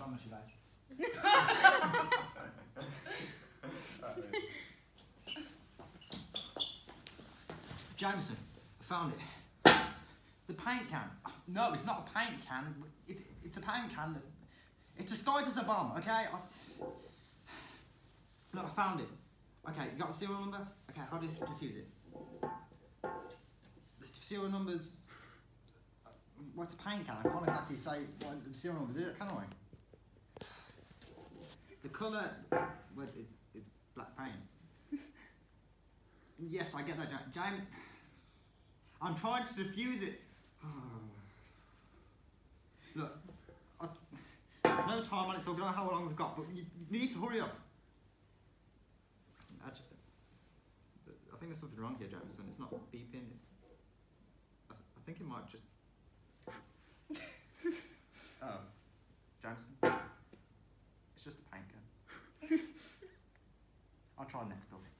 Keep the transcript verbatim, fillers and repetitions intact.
I'm not sure guys. Jameson, I found it. The paint can. No, it's not a paint can. It, it's a paint can. That's, it's disguised as a bomb, okay? I, look, I found it. Okay, you got the serial number? Okay, how do you defuse it? The serial numbers... What's a paint can? I can't exactly say what the serial numbers is, can I? The colour... Well, it's, it's black paint. Yes, I get that, James. I'm trying to defuse it. Look, I, there's no time on it, so I don't know how long we've got, but you, you need to hurry up. Actually, I think there's something wrong here, Jameson. It's not beeping. It's. I, th I think it might just. Oh, Jameson. It's just a paint can. I'll try next, Bill.